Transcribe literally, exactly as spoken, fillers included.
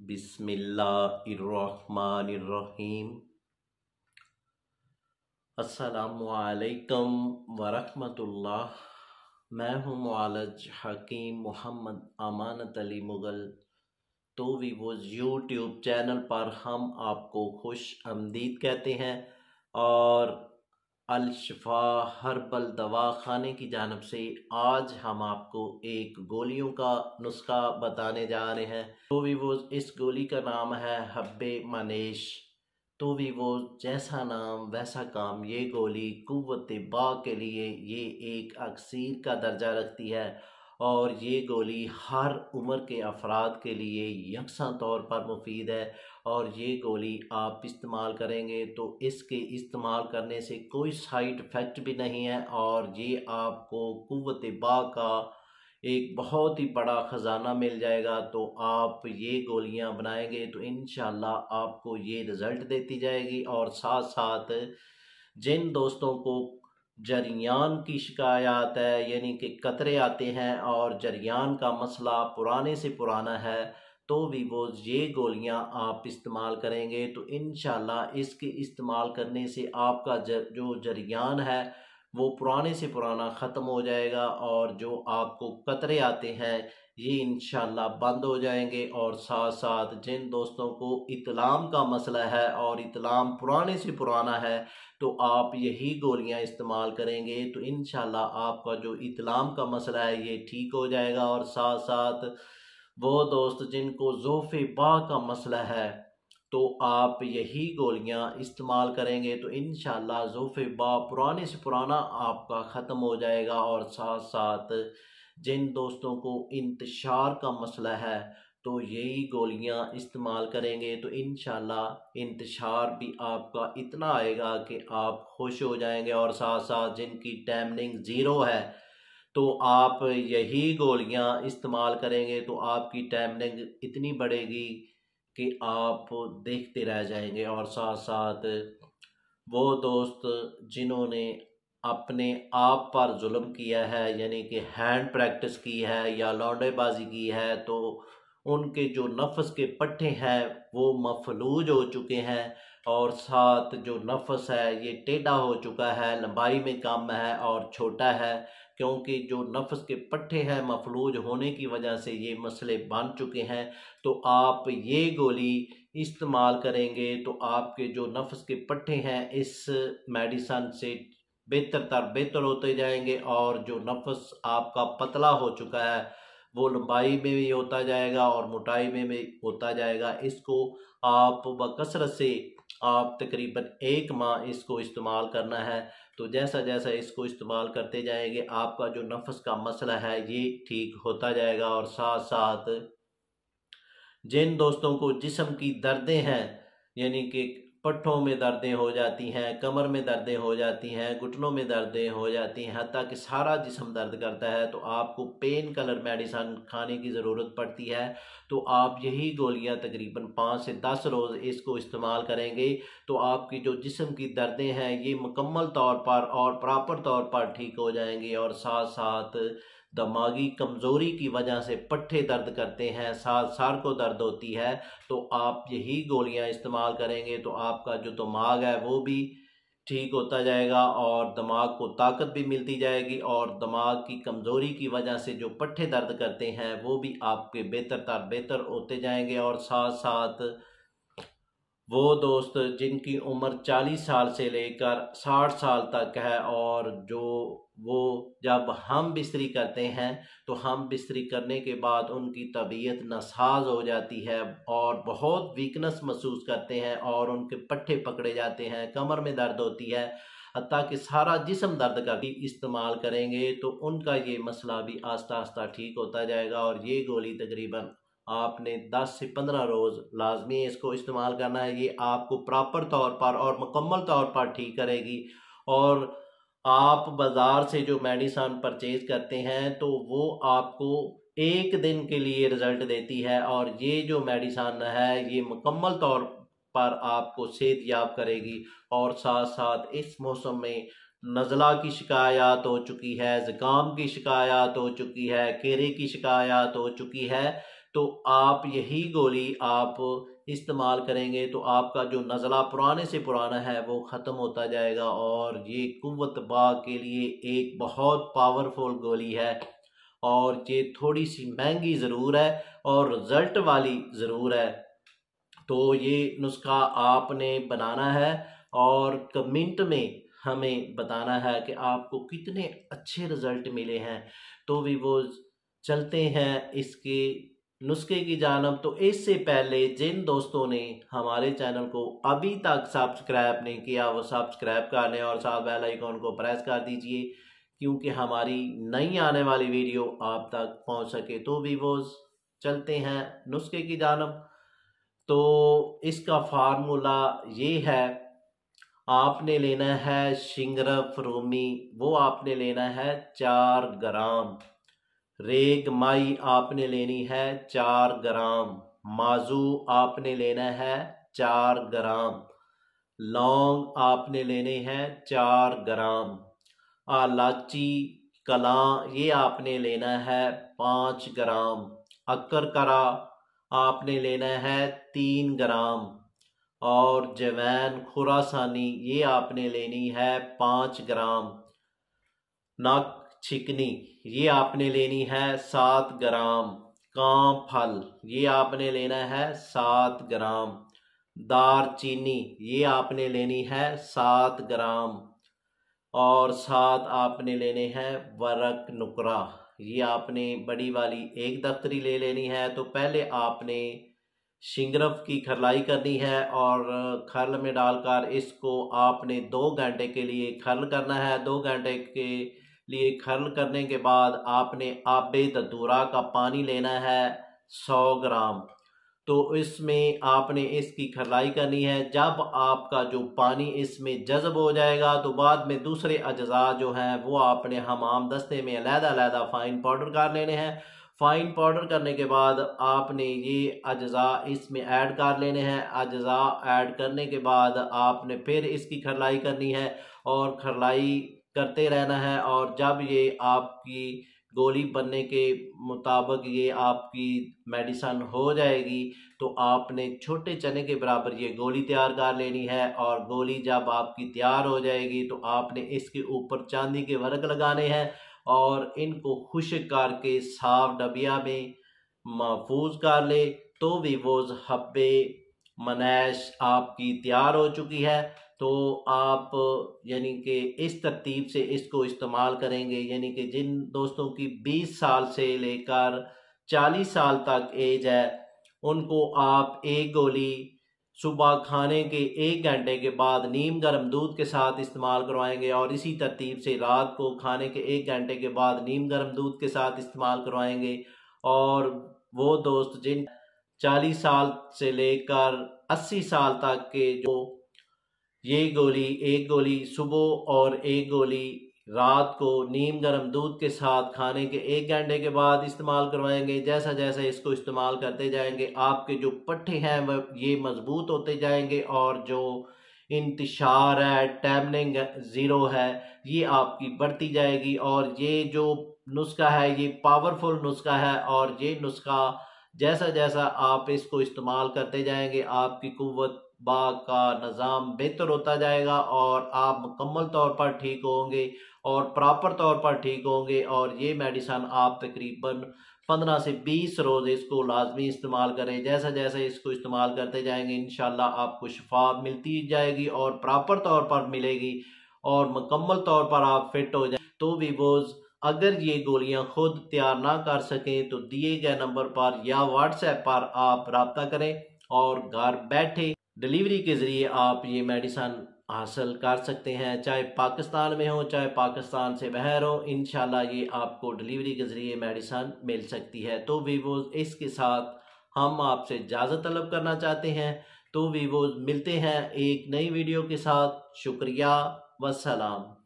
बिस्मिल्लाहिर्रहमानिर्रहीम। अस्सलामुअलैकुम वरहमतुल्लाह। मैं हूँ मुआलज हकीम मोहम्मद अमानत अली मुगल। तो वीवोज़ यूट्यूब चैनल पर हम आपको खुश आमदीद कहते हैं और अल-शिफा हर्बल दवा खाने की जानिब से आज हम आपको एक गोलियों का नुस्खा बताने जा रहे हैं। तो वीवोज़ इस गोली का नाम है हब्बे मनेश। तो वीवोज़ जैसा नाम वैसा काम, ये गोली कुव्वत बा के लिए ये एक अक्सीर का दर्जा रखती है और ये गोली हर उम्र के अफराद के लिए यकसा तौर पर मुफीद है। और ये गोली आप इस्तेमाल करेंगे तो इसके इस्तेमाल करने से कोई साइड इफ़ेक्ट भी नहीं है और ये आपको कुव्वत बा का एक बहुत ही बड़ा ख़जाना मिल जाएगा। तो आप ये गोलियां बनाएंगे तो इंशाल्लाह आपको ये रिज़ल्ट देती जाएगी। और साथ साथ जिन दोस्तों को जरियान की शिकायत है, यानी कि कतरे आते हैं और जरियान का मसला पुराने से पुराना है, तो वीवोज़ ये गोलियां आप इस्तेमाल करेंगे तो इंशाल्लाह इसके इस्तेमाल करने से आपका जर, जो जरियान है वो पुराने से पुराना ख़त्म हो जाएगा और जो आपको कतरे आते हैं ये इंशाल्लाह बंद हो जाएंगे। और साथ साथ जिन दोस्तों को इतलाम का मसला है और इतलाम पुराने से पुराना है तो आप यही गोलियां इस्तेमाल करेंगे तो इंशाल्लाह आपका जो इतलाम का मसला है ये ठीक हो जाएगा। और साथ साथ वो दोस्त जिनको ज़ोफ़े बा का मसला है तो आप यही गोलियां इस्तेमाल करेंगे तो इंशाल्लाह ज़ोफ़े बा पुराने से पुराना आपका ख़त्म हो जाएगा। और साथ साथ जिन दोस्तों को इंतशार का मसला है तो यही गोलियां इस्तेमाल करेंगे तो इंशाल्लाह इंतशार भी आपका इतना आएगा कि आप खुश हो जाएंगे। और साथ साथ जिनकी टैमनिंग ज़ीरो है तो आप यही गोलियां इस्तेमाल करेंगे तो आपकी टैमनिंग इतनी बढ़ेगी कि आप देखते रह जाएंगे। और साथ साथ वो दोस्त जिन्होंने अपने आप पर जुल्म किया है, यानी कि हैंड प्रैक्टिस की है या लौंडेबाजी की है, तो उनके जो नफ्स के पट्टे हैं वो मफलूज हो चुके हैं और साथ जो नफ्स है ये टेढ़ा हो चुका है, लंबाई में कम है और छोटा है, क्योंकि जो नफ्स के पट्टे हैं मफलूज होने की वजह से ये मसले बन चुके हैं। तो आप ये गोली इस्तेमाल करेंगे तो आपके जो नफ्स के पट्टे हैं इस मेडिसन से बेहतर तर बेहतर होते जाएंगे और जो नफ्स आपका पतला हो चुका है वो लंबाई में भी होता जाएगा और मोटाई में भी होता जाएगा। इसको आप बकसरत से आप तकरीबन एक माह इसको इस्तेमाल करना है। तो जैसा जैसा इसको इस्तेमाल करते जाएंगे आपका जो नफ्स का मसला है ये ठीक होता जाएगा। और साथ साथ जिन दोस्तों को जिस्म की दर्दें हैं, यानी कि पट्ठों में दर्दें हो जाती हैं, कमर में दर्दें हो जाती हैं, घुटनों में दर्दें हो जाती हैं, हत्ता कि सारा जिस्म दर्द करता है, तो आपको पेन किलर मेडिसन खाने की ज़रूरत पड़ती है। तो आप यही गोलियां तकरीबन पाँच से दस रोज़ इसको इस्तेमाल करेंगे तो आपकी जो जिस्म की दर्दें हैं ये मुकम्मल तौर पर और प्रॉपर तौर पर ठीक हो जाएंगी। और साथ साथ दिमागी कमज़ोरी की वजह से पट्ठे दर्द करते हैं, साथ सर को दर्द होती है, तो आप यही गोलियां इस्तेमाल करेंगे तो आपका जो दिमाग है वो भी ठीक होता जाएगा और दिमाग को ताकत भी मिलती जाएगी और दिमाग की कमज़ोरी की वजह से जो पट्ठे दर्द करते हैं वो भी आपके बेहतर तर बेहतर होते जाएंगे। और साथ साथ वो दोस्त जिनकी उम्र चालीस साल से लेकर साठ साल तक है और जो वो जब हम बिस्तरी करते हैं तो हम बिस्तरी करने के बाद उनकी तबीयत नासाज हो जाती है और बहुत वीकनेस महसूस करते हैं और उनके पट्ठे पकड़े जाते हैं, कमर में दर्द होती है, हत्ता कि सारा जिस्म दर्द का भी इस्तेमाल करेंगे तो उनका ये मसला भी आस्ता आस्ता ठीक होता जाएगा। और ये गोली तकरीबन आपने दस से पंद्रह रोज़ लाजमी इसको इस्तेमाल करना है। ये आपको प्रॉपर तौर पर और मुकम्मल तौर पर ठीक करेगी। और आप बाज़ार से जो मेडिसन परचेज़ करते हैं तो वो आपको एक दिन के लिए रिज़ल्ट देती है और ये जो मेडिसन है ये मुकम्मल तौर पर आपको सेहतयाब करेगी। और साथ साथ इस मौसम में नज़ला की शिकायत हो चुकी है, ज़ुकाम की शिकायत हो चुकी है, केरे की शिकायत हो चुकी है, तो आप यही गोली आप इस्तेमाल करेंगे तो आपका जो नज़ला पुराने से पुराना है वो ख़त्म होता जाएगा। और ये कुव्वत बा के लिए एक बहुत पावरफुल गोली है और ये थोड़ी सी महंगी ज़रूर है और रिज़ल्ट वाली ज़रूर है। तो ये नुस्खा आपने बनाना है और कमेंट में हमें बताना है कि आपको कितने अच्छे रिज़ल्ट मिले हैं। तो भी वो चलते हैं इसके नुस्खे की जानब। तो इससे पहले जिन दोस्तों ने हमारे चैनल को अभी तक सब्सक्राइब नहीं किया वो सब्सक्राइब कर लें और साथ बेल आइकॉन को प्रेस कर दीजिए, क्योंकि हमारी नई आने वाली वीडियो आप तक पहुंच सके। तो भी वो चलते हैं नुस्खे की जानब। तो इसका फार्मूला ये है, आपने लेना है शिंगरफ रूमी, वो आपने लेना है चार ग्राम। रेग माई आपने लेनी है चार ग्राम। माजू आपने लेना है चार ग्राम। लौंग आपने लेने हैं चार ग्राम। इलायची कलां ये आपने लेना है पाँच ग्राम। अकरकरा आपने लेना है तीन ग्राम। और जवैन खुरासानी ये आपने लेनी है पाँच ग्राम। नाक छिकनी ये आपने लेनी है सात ग्राम। कां फल ये आपने लेना है सात ग्राम। दार चीनी ये आपने लेनी है सात ग्राम। और साथ आपने लेने हैं वरक नुकरा, ये आपने बड़ी वाली एक दफ्तरी ले लेनी है। तो पहले आपने शिंगरफ की खरलाई करनी है और खरल में डालकर इसको आपने दो घंटे के लिए खरल करना है। दो घंटे के लिए खरल करने के बाद आपने आबे दतूरा का पानी लेना है सौ ग्राम। तो इसमें आपने इसकी खरलाई करनी है। जब आपका जो पानी इसमें जज़ब हो जाएगा तो बाद में दूसरे अज्जा जो हैं वो आपने हमाम दस्ते में अलहदा-अलहदा फ़ाइन पाउडर कर लेने हैं। फ़ाइन पाउडर करने के बाद आपने ये अज्जा इसमें ऐड कर लेने हैं। अज्जा ऐड करने के बाद आपने फिर इसकी खरलाई करनी है और खरलाई करते रहना है। और जब ये आपकी गोली बनने के मुताबिक ये आपकी मेडिसन हो जाएगी तो आपने छोटे चने के बराबर ये गोली तैयार कर लेनी है। और गोली जब आपकी तैयार हो जाएगी तो आपने इसके ऊपर चांदी के वर्क लगाने हैं और इनको खुश्क करके साफ डबिया में महफूज कर ले। तो भी वो हब्बे मनैश आपकी तैयार हो चुकी है। तो आप यानी कि इस तरतीब से इसको इस्तेमाल करेंगे, यानी कि जिन दोस्तों की बीस साल से लेकर चालीस साल तक एज है उनको आप एक गोली सुबह खाने के एक घंटे के बाद नीम गर्म दूध के साथ इस्तेमाल करवाएंगे और इसी तरतीब से रात को खाने के एक घंटे के बाद नीम गर्म दूध के साथ इस्तेमाल करवाएंगे। और वो दोस्त जिन चालीस साल से लेकर अस्सी साल तक के जो ये गोली एक गोली सुबह और एक गोली रात को नीम गर्म दूध के साथ खाने के एक घंटे के बाद इस्तेमाल करवाएंगे। जैसा जैसा इसको इस्तेमाल करते जाएंगे आपके जो पट्टे हैं वह ये मजबूत होते जाएंगे और जो इंतशार है टैमनिंग ज़ीरो है ये आपकी बढ़ती जाएगी। और ये जो नुस्खा है ये पावरफुल नुस्खा है और ये नुस्खा जैसा जैसा आप इसको इस्तेमाल करते जाएंगे आपकी कुव्वत बा का निज़ाम बेहतर होता जाएगा और आप मुकम्मल तौर पर ठीक होंगे और प्रॉपर तौर पर ठीक होंगे। और ये मेडिसन आप तकरीबन पंद्रह से बीस रोज़ इसको लाजमी इस्तेमाल करें। जैसा जैसा इसको इस्तेमाल करते जाएंगे इंशाल्लाह आपको शिफा मिलती जाएगी और प्रॉपर तौर पर मिलेगी और मुकम्मल तौर पर आप फिट हो जाए। तो भी वो अगर ये गोलियां खुद तैयार ना कर सकें तो दिए गए नंबर पर या व्हाट्सएप पर आप रब्ता करें और घर बैठे डिलीवरी के ज़रिए आप ये मेडिसन हासिल कर सकते हैं, चाहे पाकिस्तान में हो चाहे पाकिस्तान से बाहर हो। इंशाल्लाह ये आपको डिलीवरी के ज़रिए मेडिसन मिल सकती है। तो वीवो इसके साथ हम आपसे इजाज़त तलब करना चाहते हैं। तो वीवो मिलते हैं एक नई वीडियो के साथ। शुक्रिया वस्सलाम।